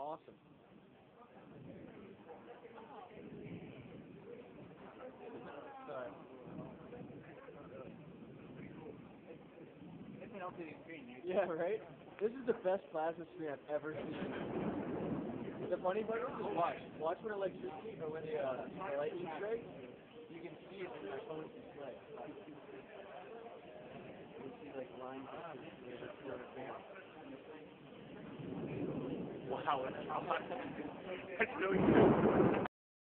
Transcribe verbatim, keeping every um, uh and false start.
awesome. Sorry. It's an L C D screen, dude. Yeah, right? This is the best plasma screen I've ever seen. The funny part is just watch. Watch when electricity or when the, uh, the lightning strikes. You can see it in my phone's display. You can see like lines of Wow, that's, that's really good.